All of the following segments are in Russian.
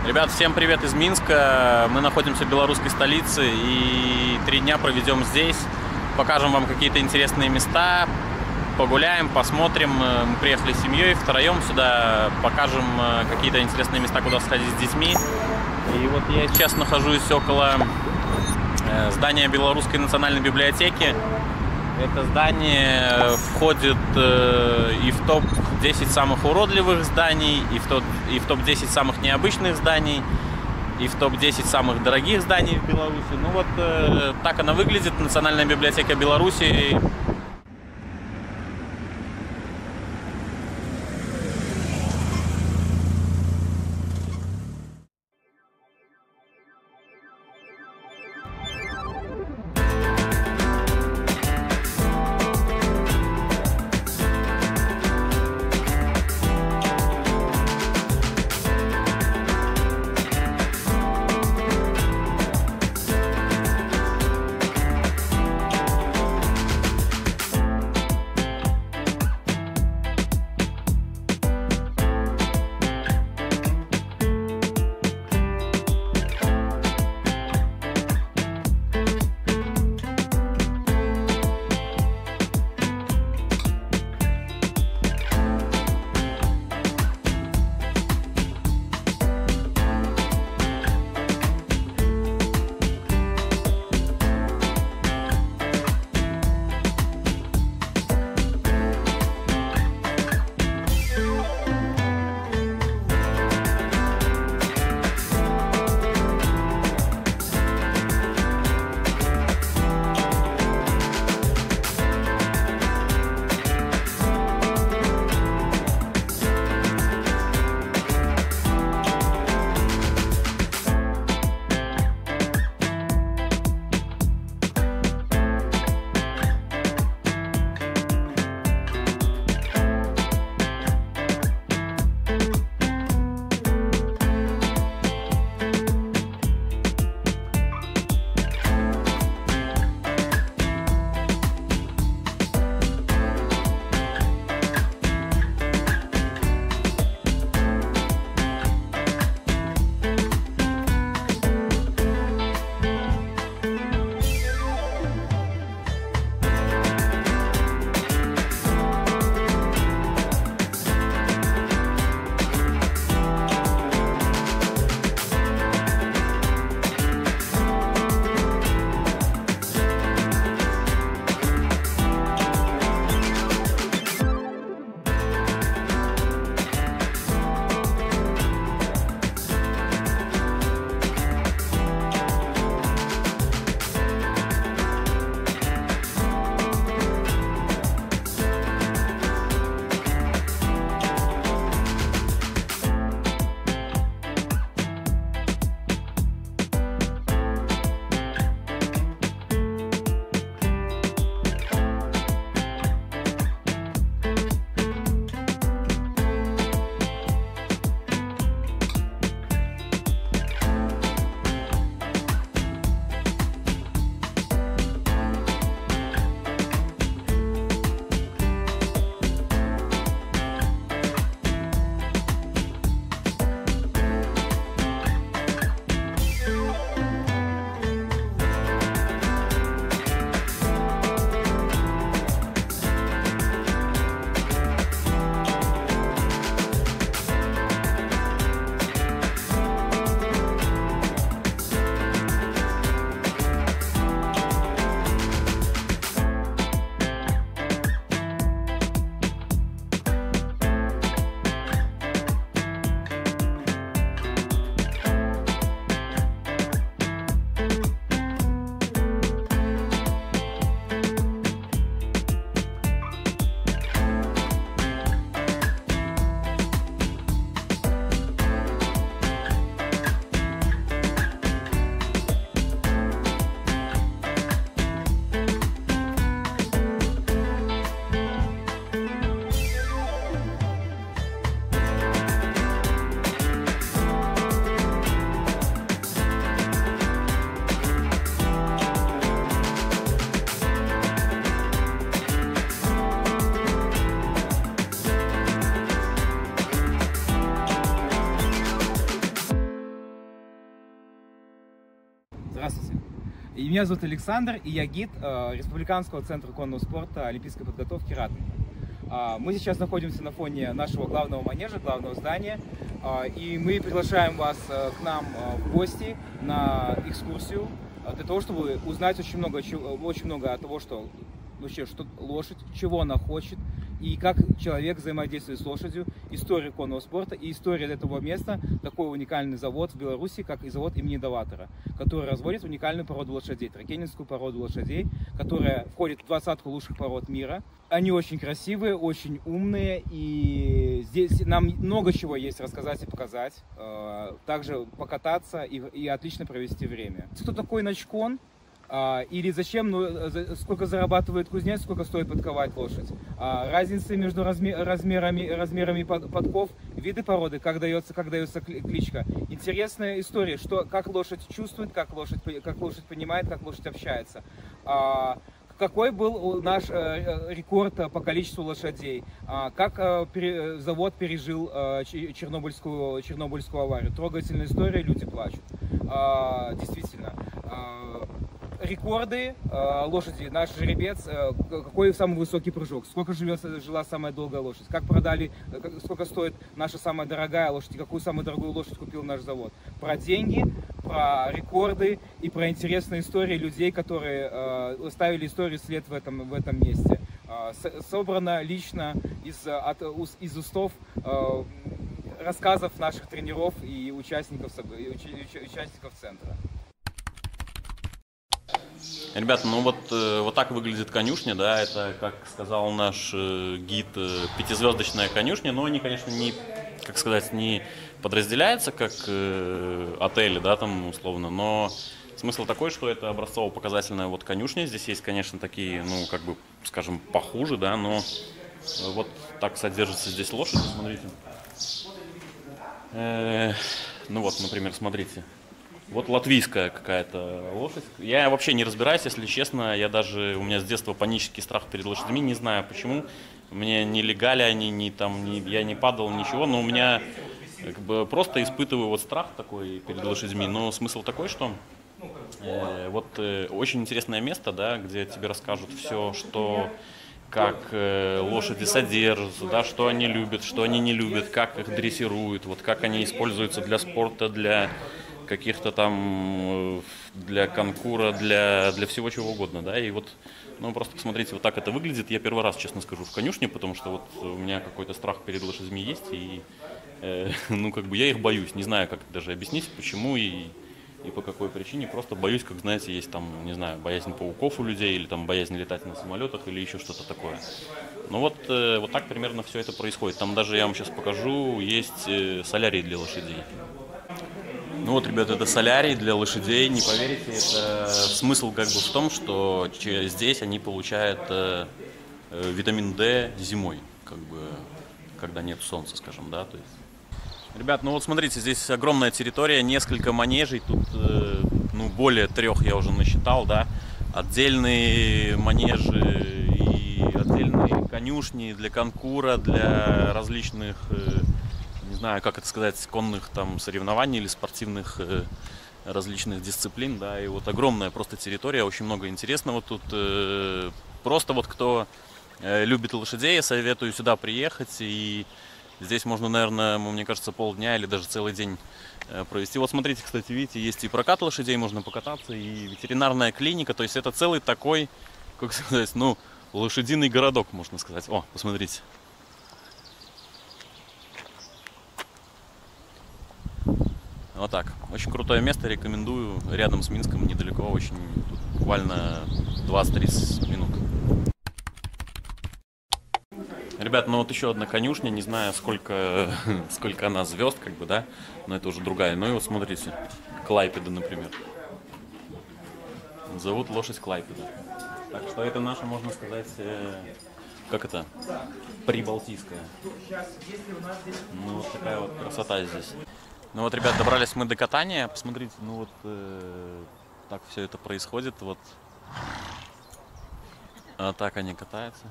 Ребят, всем привет из Минска. Мы находимся в белорусской столице и 3 дня проведем здесь. Покажем вам какие-то интересные места, погуляем, посмотрим. Мы приехали с семьей втроем сюда, покажем какие-то интересные места, куда сходить с детьми. И вот я сейчас нахожусь около здания Белорусской национальной библиотеки. Это здание входит и в топ-10 самых уродливых зданий, и в топ-10 самых необычных зданий, и в топ-10 самых дорогих зданий в Беларуси. Ну вот так она выглядит, Национальная библиотека Беларуси. И меня зовут Александр, и я гид Республиканского центра конного спорта олимпийской подготовки «Ратный». Мы сейчас находимся на фоне нашего главного манежа, главного здания, и мы приглашаем вас к нам в гости на экскурсию для того, чтобы узнать очень много от того, что вообще, что лошадь, чего она хочет, и как человек взаимодействует с лошадью, история конного спорта и история этого места, такой уникальный завод в Беларуси, как и завод имени Доватора, который разводит уникальную породу лошадей, тракенинскую породу лошадей, которая входит в 20-ку лучших пород мира. Они очень красивые, очень умные, и здесь нам много чего есть рассказать и показать, также покататься и отлично провести время. Кто такой начкон? Или зачем, сколько зарабатывает кузнец, сколько стоит подковать лошадь. Разницы между размерами подков, виды породы, как дается кличка. Интересная история, как лошадь чувствует, как лошадь понимает, как лошадь общается. Какой был наш рекорд по количеству лошадей? Как завод пережил Чернобыльскую аварию? Трогательная история, люди плачут. Действительно. Рекорды лошади, наш жеребец, какой самый высокий прыжок, сколько жила самая долгая лошадь, как продали, сколько стоит наша самая дорогая лошадь, какую самую дорогую лошадь купил наш завод. Про деньги, про рекорды и про интересные истории людей, которые оставили историю след в этом месте. Собрано лично из устов рассказов наших тренеров и участников центра. Ребята, ну вот так выглядит конюшня, да, это, как сказал наш гид, 5-звездочная конюшня, но они, конечно, не подразделяются как отели, да, там условно, но смысл такой, что это образцово-показательная вот конюшня, здесь есть, конечно, такие, ну, как бы, скажем, похуже, да, но вот так содержится здесь лошадь, смотрите. Ну вот, например, смотрите. Вот латвийская какая-то лошадь. Я вообще не разбираюсь, если честно. У меня с детства панический страх перед лошадьми. Не знаю почему. Мне не легали они, я не падал, ничего. Но у меня как бы просто испытываю вот страх такой перед лошадьми. Но смысл такой, что очень интересное место, да, где тебе расскажут все, как лошади содержатся, да, что они любят, что они не любят, как их дрессируют, вот как они используются для спорта, для каких-то там, для конкура, для всего чего угодно, да, и вот, ну, просто посмотрите, вот так это выглядит. Я первый раз, честно скажу, в конюшне, потому что вот у меня какой-то страх перед лошадьми есть, и, ну, как бы я их боюсь, не знаю, как даже объяснить, почему и по какой причине, просто боюсь, как, знаете, есть там, не знаю, боязнь пауков у людей, или там боязнь летать на самолетах, или еще что-то такое. Ну вот так примерно все это происходит. Там даже, я вам сейчас покажу, есть солярий для лошадей. Ну вот, ребята, это солярий для лошадей, не поверите, это смысл как бы в том, что здесь они получают витамин D зимой, как бы, когда нет солнца, скажем, да, то есть. Ребят, ну вот смотрите, здесь огромная территория, несколько манежей, тут, ну, более 3 я уже насчитал, да, отдельные манежи и отдельные конюшни для конкура, для различных, не знаю, как это сказать, конных там соревнований или спортивных различных дисциплин, да, и вот огромная просто территория, очень много интересного тут, просто вот кто любит лошадей, я советую сюда приехать, и здесь можно, наверное, мне кажется, полдня или даже целый день провести. Вот смотрите, кстати, видите, есть и прокат лошадей, можно покататься, и ветеринарная клиника, то есть это целый такой, как сказать, ну, лошадиный городок, можно сказать. О, посмотрите. Вот так. Очень крутое место, рекомендую. Рядом с Минском, недалеко, очень, тут буквально 20-30 минут. Ребят, ну вот еще одна конюшня, не знаю, сколько она звезд, как бы, да, но это уже другая. Ну и вот смотрите, Клайпеда, например. Зовут лошадь Клайпеда. Так что это наша, можно сказать, как это, прибалтийская. Ну вот такая вот красота здесь. Ну вот, ребят, добрались мы до катания. Посмотрите, ну вот так все это происходит. Вот так они катаются.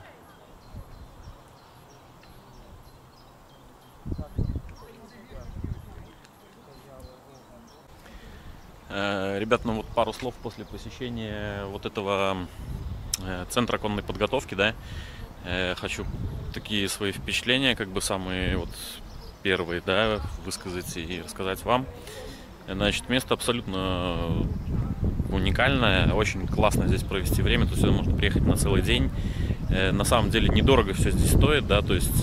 Ребят, ну вот пару слов после посещения вот этого центра конной подготовки, да. Хочу такие свои впечатления, как бы самые вот первые, да, высказать и рассказать вам. Значит, место абсолютно уникальное, очень классно здесь провести время, то есть сюда можно приехать на целый день. На самом деле недорого все здесь стоит, да, то есть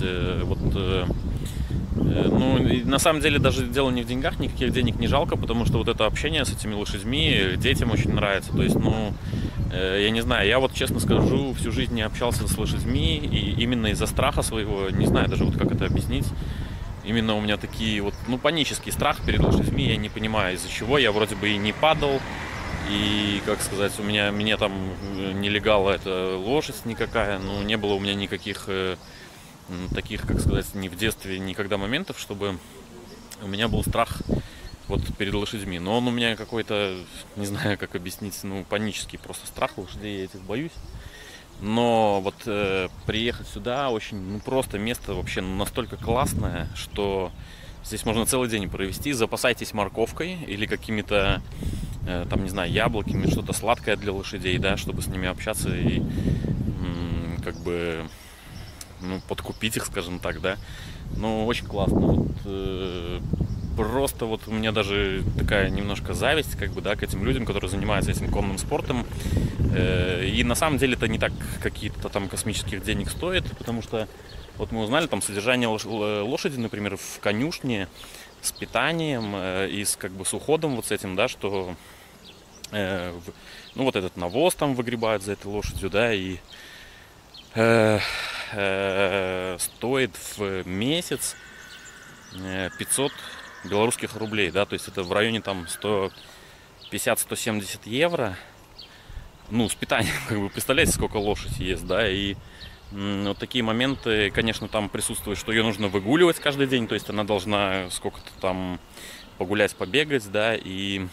ну, на самом деле даже дело не в деньгах, никаких денег не жалко, потому что вот это общение с этими лошадьми детям очень нравится. То есть, ну, я не знаю, я вот честно скажу, всю жизнь не общался с лошадьми, и именно из-за страха своего, не знаю даже вот как это объяснить, именно у меня такие вот, ну, панический страх перед лошадьми, я не понимаю из-за чего, я вроде бы и не падал, и, как сказать, меня там нелегала эта лошадь никакая, ну, не было у меня никаких таких, как сказать, ни в детстве, никогда моментов, чтобы у меня был страх вот перед лошадьми. Но он у меня какой-то, не знаю, как объяснить, ну, панический просто страх лошадей, я этих боюсь. Но вот приехать сюда очень, ну, просто место вообще настолько классное, что здесь можно целый день провести. Запасайтесь морковкой или какими-то, там, не знаю, яблоками, что-то сладкое для лошадей, да, чтобы с ними общаться и как бы, ну, подкупить их, скажем так, да. Ну, очень классно. Вот, просто вот у меня даже такая немножко зависть, как бы, да, к этим людям, которые занимаются этим конным спортом. И на самом деле это не так какие-то там космических денег стоит, потому что вот мы узнали там содержание лошади, например, в конюшне с питанием и с, как бы, с уходом вот с этим, да, что ну, вот этот навоз там выгребают за этой лошадью, да, и стоит в месяц 500 белорусских рублей, да, то есть это в районе там 150-170 евро, ну, с питанием, как бы, представляете, сколько лошадь ест, да, и вот такие моменты, конечно, там присутствуют, что ее нужно выгуливать каждый день, то есть она должна сколько-то там погулять, побегать, да, и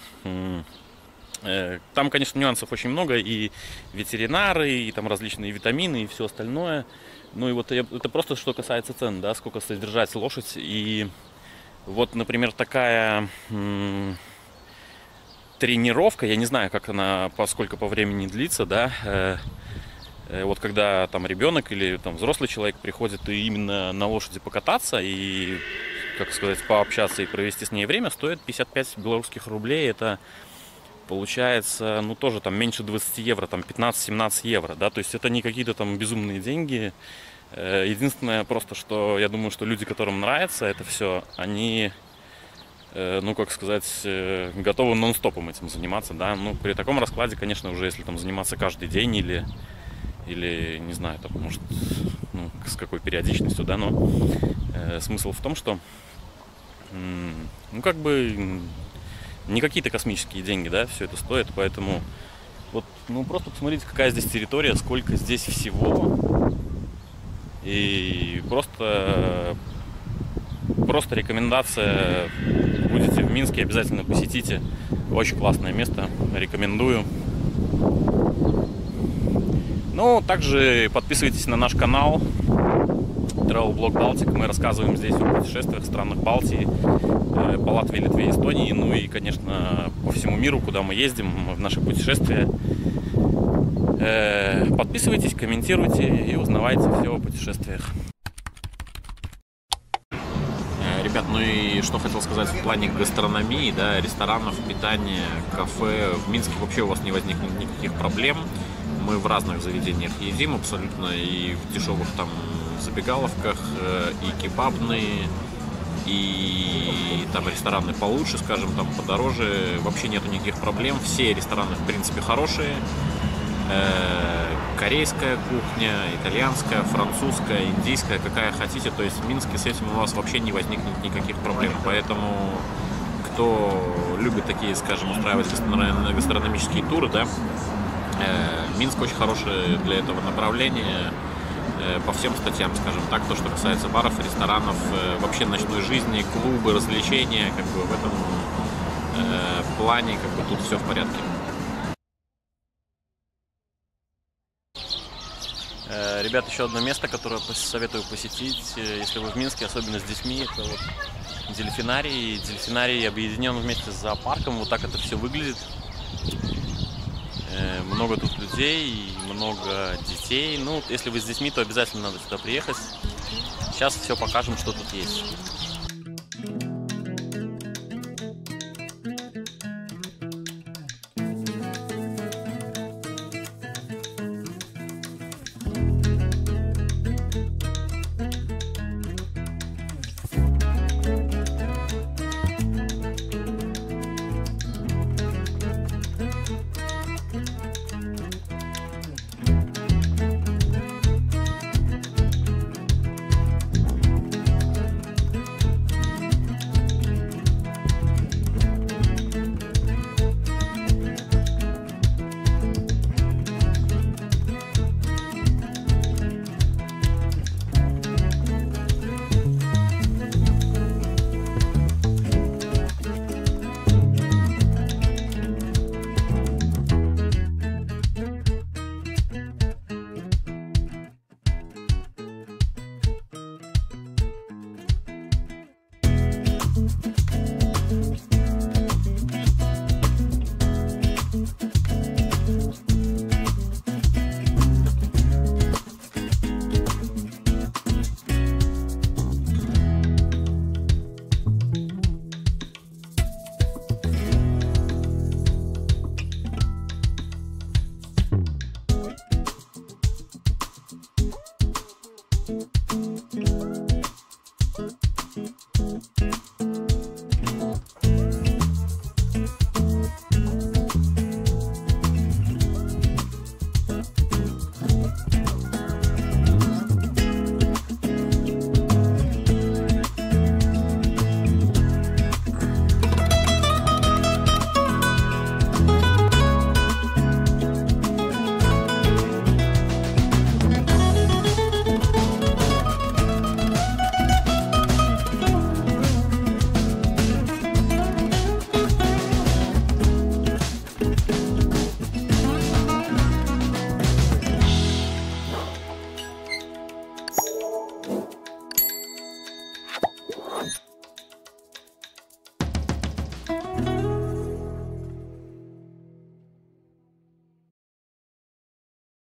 там, конечно, нюансов очень много, и ветеринары, и там различные витамины, и все остальное. Ну и вот это просто что касается цен, да, сколько содержать лошадь. И вот, например, такая тренировка, я не знаю, как она, поскольку по времени длится, да, вот когда там ребенок или там взрослый человек приходит и именно на лошади покататься и, как сказать, пообщаться и провести с ней время, стоит 55 белорусских рублей. Это получается, ну, тоже там меньше 20 евро, там 15-17 евро, да, то есть это не какие-то там безумные деньги. Единственное просто, что я думаю, что люди, которым нравится это все, они, ну, как сказать, готовы нон-стопом этим заниматься, да, ну, при таком раскладе, конечно, уже если там заниматься каждый день или не знаю, там, может, ну, с какой периодичностью, да, но смысл в том, что, ну, как бы не какие-то космические деньги, да, все это стоит, поэтому вот, ну, просто посмотрите, какая здесь территория, сколько здесь всего, и просто рекомендация: будете в Минске, обязательно посетите, очень классное место, рекомендую. Ну, также подписывайтесь на наш канал Travel Blog Baltic. Мы рассказываем здесь о путешествиях в странах Балтии, по Латвии, Литве, Эстонии, ну и, конечно, по всему миру, куда мы ездим в наши путешествия. Подписывайтесь, комментируйте и узнавайте все о путешествиях. Ребят, ну и что хотел сказать в плане гастрономии, да, ресторанов, питания, кафе. В Минске вообще у вас не возникнет никаких проблем. Мы в разных заведениях едим абсолютно, и в дешевых там забегаловках, и кебабные, и там рестораны получше, скажем, там подороже. Вообще нету никаких проблем. Все рестораны, в принципе, хорошие. Корейская кухня, итальянская, французская, индийская, какая хотите. То есть в Минске с этим у вас вообще не возникнет никаких проблем. Поэтому, кто любит такие, скажем, устраивать гастрономические туры, да, Минск очень хорошее для этого направление по всем статьям, скажем так, то, что касается баров, ресторанов, вообще ночной жизни, клубы, развлечения, как бы в этом плане, как бы тут все в порядке. Ребят, еще одно место, которое советую посетить, если вы в Минске, особенно с детьми, это вот дельфинарий. Дельфинарий объединен вместе с зоопарком, вот так это все выглядит. Много тут людей, много детей. Ну, если вы с детьми, то обязательно надо сюда приехать. Сейчас все покажем, что тут есть.